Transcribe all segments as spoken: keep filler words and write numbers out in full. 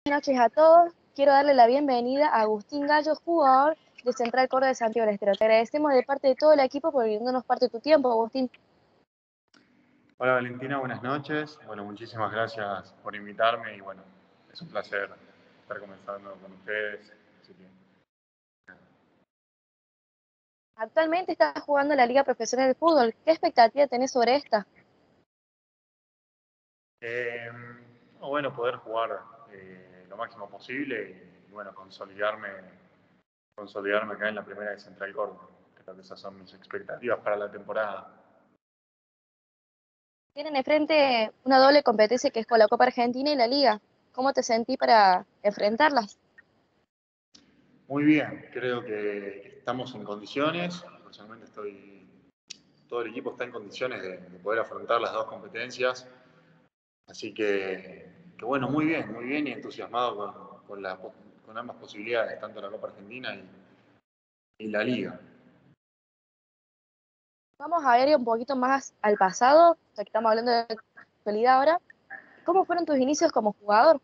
noches a todos. Quiero darle la bienvenida a Agustín Gallo, jugador de Central Córdoba de Santiago del Estero. Te agradecemos de parte de todo el equipo por brindarnos parte de tu tiempo, Agustín. Hola Valentina, buenas noches. Bueno, muchísimas gracias por invitarme y bueno, es un placer estar conversando con ustedes. Así que... Actualmente estás jugando en la Liga Profesional de Fútbol. ¿Qué expectativa tenés sobre esta? Eh, bueno, poder jugar eh, lo máximo posible y bueno, consolidarme, consolidarme acá en la primera de Central Córdoba. Creo que esas son mis expectativas para la temporada. Tienen enfrente una doble competencia que es con la Copa Argentina y la Liga. ¿Cómo te sentís para enfrentarlas? Muy bien, creo que estamos en condiciones. Personalmente estoy, todo el equipo está en condiciones de, de poder afrontar las dos competencias. Así que, que bueno, muy bien, muy bien y entusiasmado con, con, la, con ambas posibilidades, tanto la Copa Argentina y, y la Liga. Vamos a ver un poquito más al pasado, ya que estamos hablando de actualidad ahora. ¿Cómo fueron tus inicios como jugador?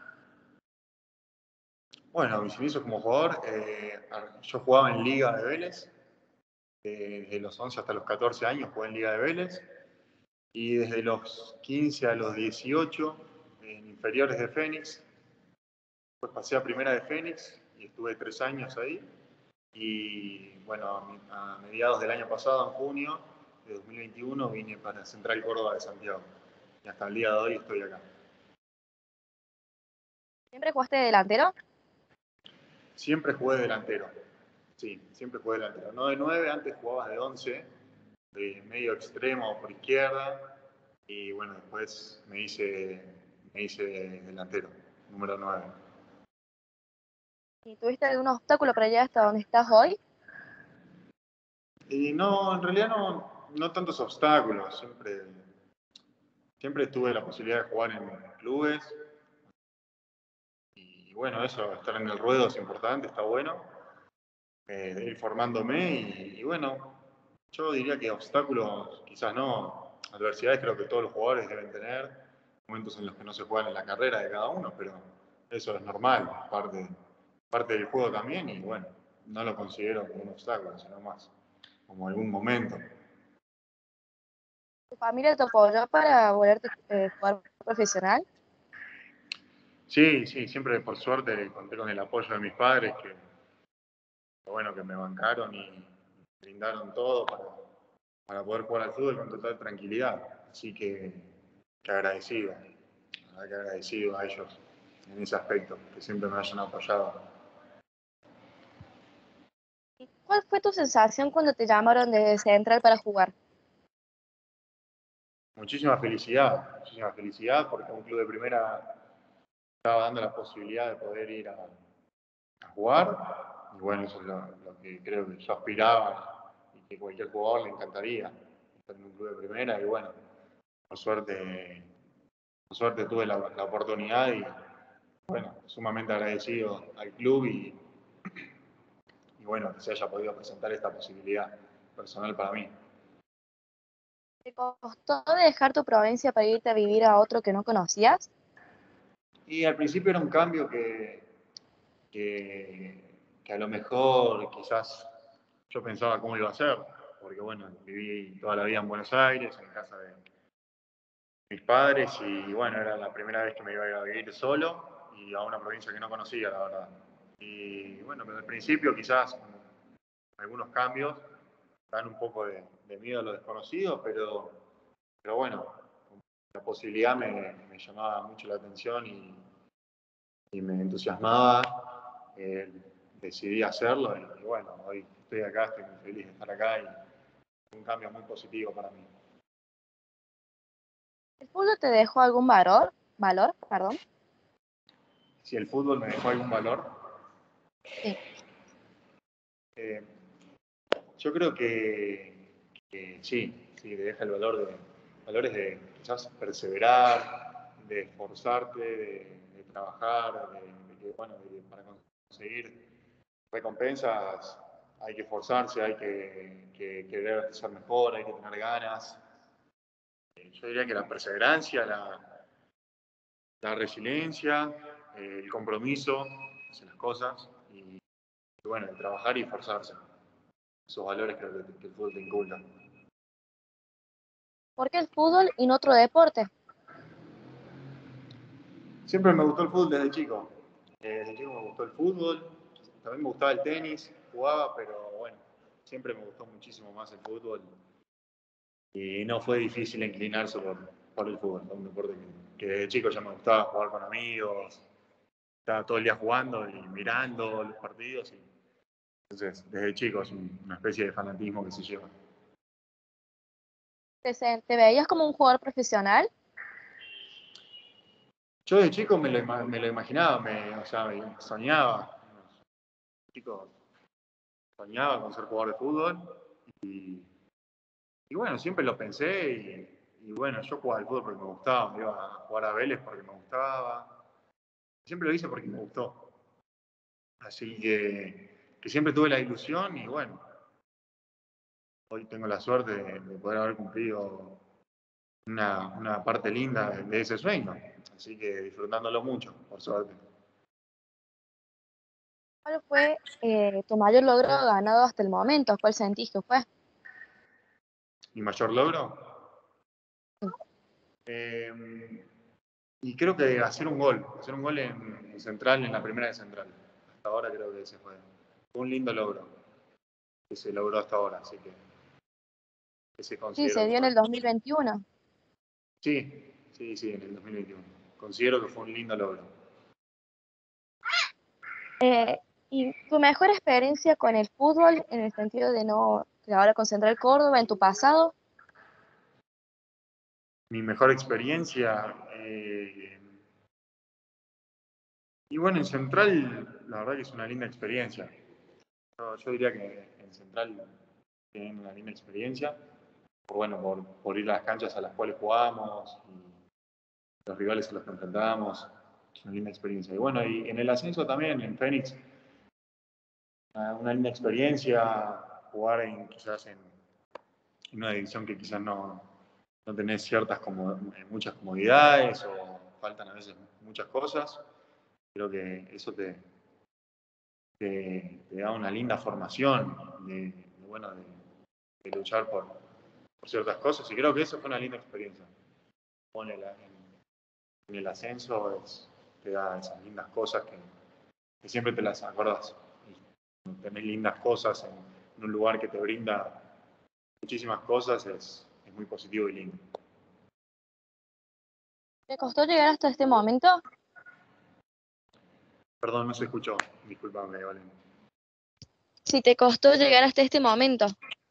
Bueno, mis inicios como jugador, eh, yo jugaba en Liga de Vélez, eh, desde los once hasta los catorce años jugué en Liga de Vélez, y desde los quince a los dieciocho en inferiores de Fénix, pues pasé a primera de Fénix y estuve tres años ahí. Y bueno, a mediados del año pasado, en junio de dos mil veintiuno, vine para Central Córdoba de Santiago. Y hasta el día de hoy estoy acá. ¿Siempre jugaste de delantero? Siempre jugué delantero. Sí, siempre jugué delantero. No de nueve, antes jugaba de once, de medio extremo por izquierda. Y bueno, después me hice, me hice delantero, número nueve. ¿Y tuviste algún obstáculo para llegar hasta donde estás hoy? Y no, en realidad no, no tantos obstáculos. Siempre, siempre tuve la posibilidad de jugar en clubes. Y bueno, eso, estar en el ruedo es importante, está bueno. Eh, de ir formándome y, y bueno, yo diría que obstáculos quizás no. Adversidades creo que todos los jugadores deben tener. Momentos en los que no se juegan en la carrera de cada uno, pero eso es normal, parte, parte del juego también. Y bueno, no lo considero como un obstáculo, sino más como algún momento. ¿Tu familia te apoyó para volverte eh, jugador profesional? Sí, sí, siempre por suerte conté con el apoyo de mis padres, que bueno, que me bancaron y brindaron todo para, para poder jugar al fútbol con total tranquilidad. Así que, que agradecido, la verdad que agradecido a ellos en ese aspecto, que siempre me hayan apoyado. ¿Y cuál fue tu sensación cuando te llamaron de Central para jugar? Muchísima felicidad, muchísima felicidad porque un club de primera estaba dando la posibilidad de poder ir a, a jugar. Y bueno, eso es lo, lo que creo que yo aspiraba y que cualquier jugador le encantaría, estar en un club de primera. Y bueno, por suerte, por suerte tuve la, la oportunidad y bueno, sumamente agradecido al club y, y bueno, que se haya podido presentar esta posibilidad personal para mí. ¿Te costó dejar tu provincia para irte a vivir a otro que no conocías? Y al principio era un cambio que, que, que a lo mejor quizás yo pensaba cómo iba a ser, porque bueno, viví toda la vida en Buenos Aires, en casa de mis padres, y bueno, era la primera vez que me iba a ir a vivir solo y a una provincia que no conocía, la verdad. Y bueno, pero al principio quizás algunos cambios dan un poco de, de miedo a lo desconocido, pero, pero bueno, la posibilidad me, me llamaba mucho la atención y, y me entusiasmaba. Eh, decidí hacerlo y, y bueno, hoy estoy acá, estoy muy feliz de estar acá y es un cambio muy positivo para mí. ¿El fútbol te dejó algún valor? ¿Valor? Perdón. Si el fútbol me dejó algún valor, Sí. eh, yo creo que, que sí, sí, te deja el valor de, valores de quizás perseverar, de esforzarte, de, de trabajar, de, de que, bueno, de, para conseguir recompensas hay que esforzarse, hay que, que querer ser mejor, hay que tener ganas. Yo diría que la perseverancia, la, la resiliencia eh, el compromiso, hacer las cosas y, y bueno, el trabajar y esforzarse. Esos valores creo que, que el fútbol te inculca. ¿Por qué el fútbol y no otro deporte? Siempre me gustó el fútbol desde chico. Eh, desde chico me gustó el fútbol, también me gustaba el tenis, jugaba, pero bueno, siempre me gustó muchísimo más el fútbol. Y no fue difícil inclinarse por, por el fútbol, un deporte que, que desde chico ya me gustaba jugar con amigos, estaba todo el día jugando y mirando los partidos. Y, entonces, desde chico es un- una especie de fanatismo que se lleva. ¿Te, se- te veías como un jugador profesional? Yo de chico me lo, ima- me lo imaginaba, me, o sea, me soñaba. Chico, soñaba con ser jugador de fútbol y, y bueno, siempre lo pensé y, y bueno, yo jugaba al fútbol porque me gustaba, me iba a jugar a Vélez porque me gustaba, siempre lo hice porque me gustó. Así que, que siempre tuve la ilusión y bueno, hoy tengo la suerte de, de poder haber cumplido una, una parte linda de, de ese sueño. Así que disfrutándolo mucho, por suerte. ¿Cuál fue eh, tu mayor logro ganado hasta el momento? ¿Cuál sentís que fue? ¿Mi mayor logro? Eh, y creo que hacer un gol, hacer un gol en, en Central, en la primera de Central. Hasta ahora creo que ese fue, fue un lindo logro que se logró hasta ahora, así que, que se Sí, considero se que dio en fue. el dos mil veintiuno. Sí, sí, sí, en el dos mil veintiuno. Considero que fue un lindo logro. Eh, ¿y tu mejor experiencia con el fútbol en el sentido de no, de ahora con Central Córdoba en tu pasado? Mi mejor experiencia, eh, y bueno, en Central, la verdad que es una linda experiencia. Yo, yo diría que en Central tienen una linda experiencia, por, bueno, por, por ir a las canchas a las cuales jugamos, y los rivales a los que enfrentamos, es una linda experiencia. Y bueno, y en el ascenso también, en Fénix, una, una linda experiencia, jugar en, quizás en, en una división que quizás no, no tenés ciertas como, muchas comodidades o faltan a veces muchas cosas. Creo que eso te, te, te da una linda formación de, de, bueno, de, de luchar por, por, ciertas cosas y creo que eso fue una linda experiencia. En el, en, en el ascenso es, te da esas lindas cosas que, que siempre te las acordás. Y tenés lindas cosas en, en un lugar que te brinda muchísimas cosas, es, es muy positivo y lindo. ¿Te costó llegar hasta este momento? Perdón, no se escuchó, disculpame, Valen. Si te costó llegar hasta este momento.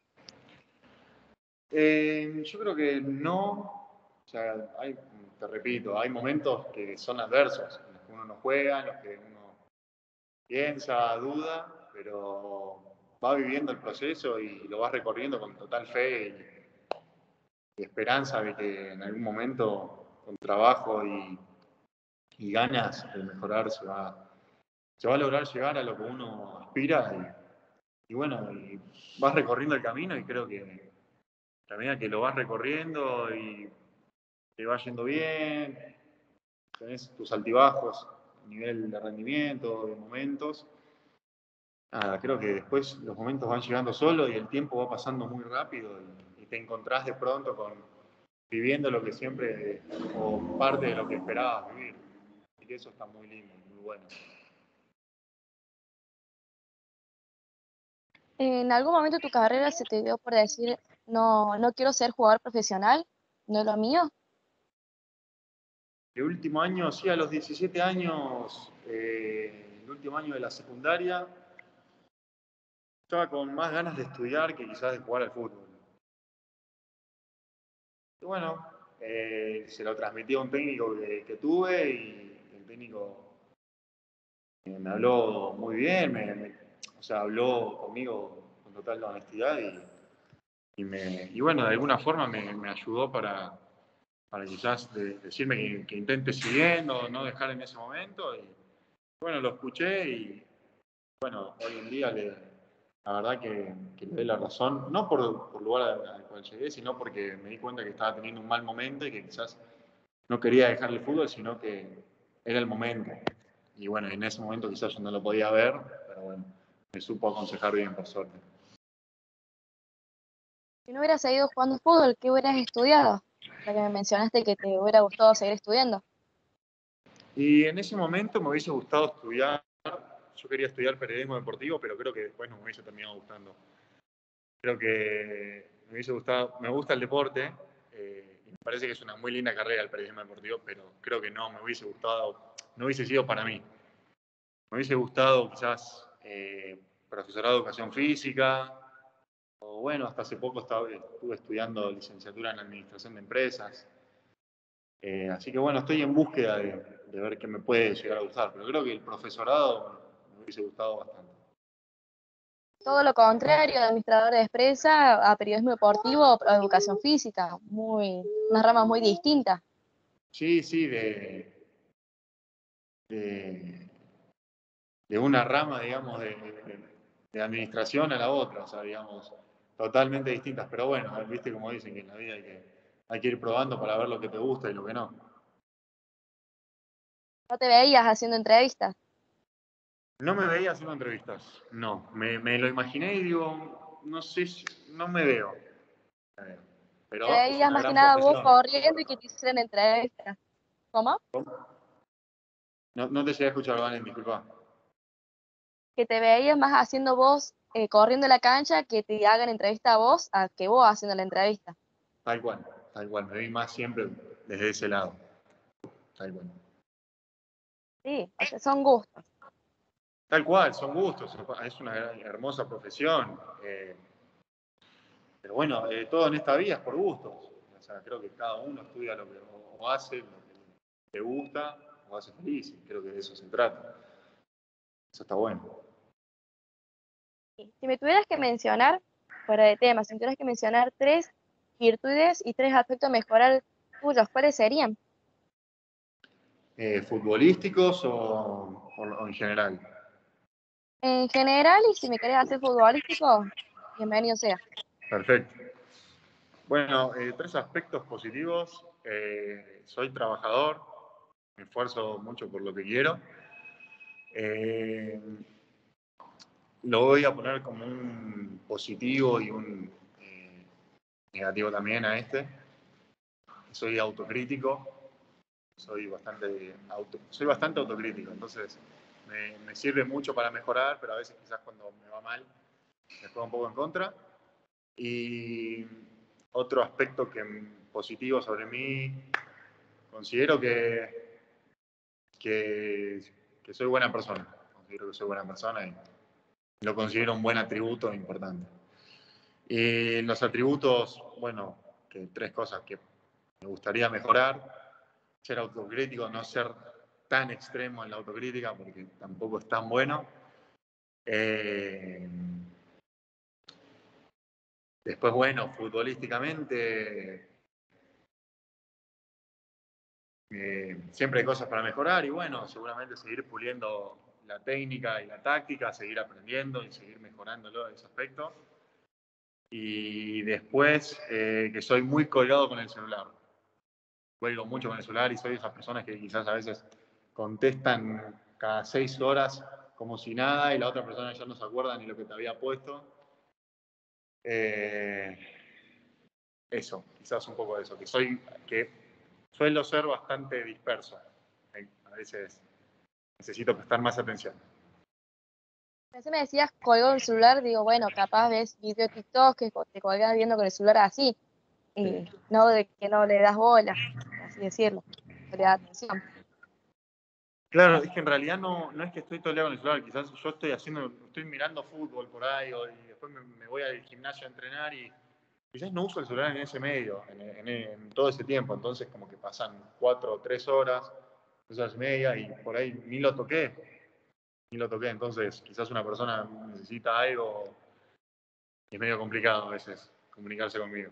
Eh, yo creo que no, o sea, hay, te repito, hay momentos que son adversos, en los que uno no juega, en los que uno piensa, duda, pero va viviendo el proceso y lo vas recorriendo con total fe y, y esperanza de que en algún momento, con trabajo y, y ganas de mejorar, se va, se va a lograr llegar a lo que uno aspira y, y bueno, y vas recorriendo el camino y creo que a medida que lo vas recorriendo y te va yendo bien, tenés tus altibajos a nivel de rendimiento, de momentos. Nada, creo que después los momentos van llegando solo y el tiempo va pasando muy rápido y, y te encontrás de pronto con viviendo lo que siempre, o parte de lo que esperabas vivir. Y que eso está muy lindo, muy bueno. ¿En algún momento de tu carrera se te dio por decir, no, no quiero ser jugador profesional, no es lo mío? El último año, sí, a los diecisiete años, eh, el último año de la secundaria, estaba con más ganas de estudiar que quizás de jugar al fútbol. Y bueno, eh, se lo transmití a un técnico que, que tuve y el técnico eh, me habló muy bien, me, me, o sea, habló conmigo con total honestidad y, y, me, y bueno, de alguna forma me, me ayudó para, para quizás de, decirme que, que intente siguiendo, no dejar en ese momento. Y bueno, lo escuché y bueno, hoy en día le, la verdad que, que le doy la razón, no por, por lugar al, al cual llegué, sino porque me di cuenta que estaba teniendo un mal momento y que quizás no quería dejar el fútbol, sino que era el momento. y bueno, en ese momento quizás yo no lo podía ver, pero bueno, me supo aconsejar bien, por suerte. Si no hubieras seguido jugando fútbol, ¿qué hubieras estudiado? Ya que me mencionaste que te hubiera gustado seguir estudiando. Y en ese momento me hubiese gustado estudiar, yo quería estudiar periodismo deportivo, pero creo que después no me hubiese terminado gustando. Creo que me hubiese gustado, me gusta el deporte, eh, y me parece que es una muy linda carrera el periodismo deportivo, pero creo que no me hubiese gustado, no hubiese sido para mí. Me hubiese gustado quizás eh, profesorado de educación física, o bueno, hasta hace poco estaba, estuve estudiando licenciatura en administración de empresas. Eh, así que bueno, estoy en búsqueda de, de ver qué me puede llegar a gustar, pero creo que el profesorado me hubiese gustado bastante. Todo lo contrario, administrador de empresa, a periodismo deportivo, a educación física, muy, unas ramas muy distintas. Sí, sí, de, de, de una rama, digamos, de, de, de administración a la otra, o sea, digamos, totalmente distintas. Pero bueno, viste como dicen que en la vida hay que, hay que ir probando para ver lo que te gusta y lo que no. ¿No te veías haciendo entrevistas? No me veía haciendo entrevistas, no. Me, me lo imaginé y digo, no sé, si- no me veo. me veo. Te Pero es veías una más que gran nada vos profesión. corriendo y que te hicieran entrevistas. ¿Cómo? No, no te llegué a escuchar, Valen, disculpa. Que te veías más haciendo vos, eh, corriendo la cancha, que te hagan entrevista a vos, a que vos haciendo la entrevista. Tal cual, tal cual. Me vi más siempre desde ese lado. Tal cual. Sí, o sea, son gustos. Tal cual, son gustos. Es una gran- hermosa profesión. eh, pero bueno, eh, todo en esta vida es por gustos. O sea, creo que cada uno estudia lo que o hace, lo que le gusta, o hace feliz. Y creo que de eso se trata. Eso está bueno. Sí. Si me tuvieras que mencionar, fuera de tema, si me tuvieras que mencionar tres virtudes y tres aspectos a mejorar tuyos, ¿cuáles serían? Eh, ¿futbolísticos o, o, o en general? En general, y si me querés hacer futbolístico, bienvenido sea. Perfecto. Bueno, eh, tres aspectos positivos. Eh, soy trabajador, me esfuerzo mucho por lo que quiero. Eh, lo voy a poner como un positivo y un eh, negativo también a este. Soy autocrítico, soy bastante, auto, soy bastante autocrítico, entonces me, me sirve mucho para mejorar, pero a veces quizás cuando me va mal me juega un poco en contra. Y otro aspecto que positivo sobre mí, considero que, que, que soy buena persona. Considero que soy buena persona y lo considero un buen atributo importante. Y los atributos, bueno, que tres cosas que me gustaría mejorar: ser autocrítico, no ser tan extremo en la autocrítica, porque tampoco es tan bueno. Eh, después, bueno, futbolísticamente, eh, siempre hay cosas para mejorar y bueno, seguramente seguir puliendo la técnica y la táctica, seguir aprendiendo y seguir mejorándolo en ese aspecto. Y después, eh, que soy muy colgado con el celular. Cuelgo mucho con el celular y soy de esas personas que quizás a veces contestan cada seis horas como si nada y la otra persona ya no se acuerda ni lo que te había puesto. Eh, eso, quizás un poco de eso, que soy, que suelo ser bastante disperso. Eh, A veces necesito prestar más atención. Pensé me decías colgado el celular, digo, bueno, capaz ves video de TikTok que co- te colgas viendo con el celular así, Sí. y no de que no le das bola, por así decirlo, no le das atención. Claro, es que en realidad no, no es que estoy todo el día con el celular, quizás yo estoy haciendo, estoy mirando fútbol por ahí o, y después me, me voy al gimnasio a entrenar y quizás no uso el celular en ese medio, en, en- en todo ese tiempo, entonces como que pasan cuatro o tres horas, tres horas y media y por ahí ni lo toqué, ni lo toqué, entonces quizás una persona necesita algo y es medio complicado a veces comunicarse conmigo.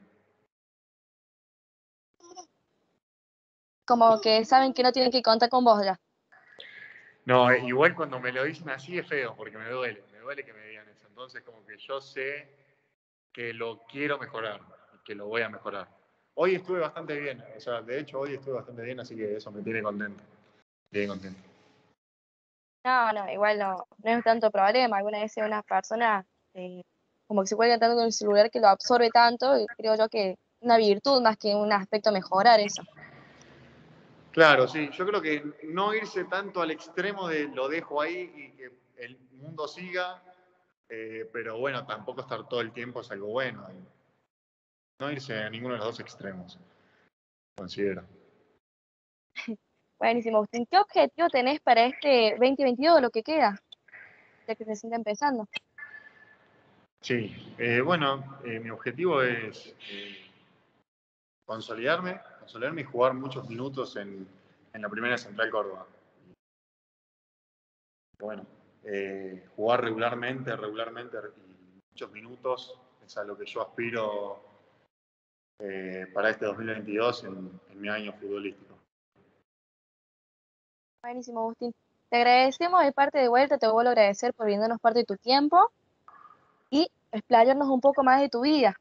Como que saben que no tienen que contar con vos ya. No, eh, igual cuando me lo dicen así es feo, porque me duele, me duele que me digan eso, entonces como que yo sé que lo quiero mejorar y que lo voy a mejorar. Hoy estuve bastante bien, o sea, de hecho hoy estuve bastante bien, así que eso me tiene contento. Me tiene contento. No, no, igual no, no es tanto problema. Alguna vez una persona eh, como que se cuelga tanto en el celular que lo absorbe tanto, y creo yo que una virtud más que un aspecto a mejorar eso. Claro, sí, yo creo que no irse tanto al extremo de lo dejo ahí y que el mundo siga, eh, pero bueno, tampoco estar todo el tiempo es algo bueno. No irse a ninguno de los dos extremos, considero. Buenísimo, Agustín. ¿Qué objetivo tenés para este veinte veintidós, lo que queda, ya que se sienta empezando? Sí, eh, bueno, eh, mi objetivo es eh, consolidarme, consolidarme y jugar muchos minutos en, en la primera Central Córdoba. Bueno, eh, jugar regularmente, regularmente y muchos minutos es a lo que yo aspiro eh, para este dos mil veintidós en, en mi año futbolístico. Buenísimo, Agustín. Te agradecemos de parte de vuelta, te vuelvo a agradecer por brindarnos parte de tu tiempo y explayarnos un poco más de tu vida.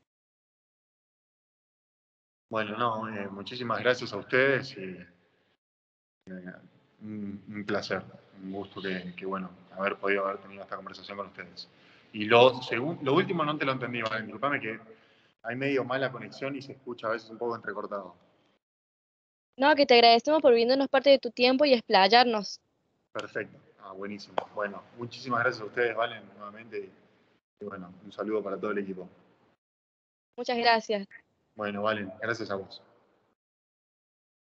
Bueno, no, eh, muchísimas gracias a ustedes y eh, un, un placer, un gusto que, que, bueno, haber podido haber tenido esta conversación con ustedes. Y lo, segun, lo último no te lo entendí, ¿vale? Disculpame que hay medio mala conexión y se escucha a veces un poco entrecortado. No, que te agradecemos por brindarnos parte de tu tiempo y explayarnos. Perfecto, ah, buenísimo. Bueno, muchísimas gracias a ustedes, Valen, nuevamente. Y, y bueno, un saludo para todo el equipo. Muchas gracias. Bueno, Valen, gracias a vos.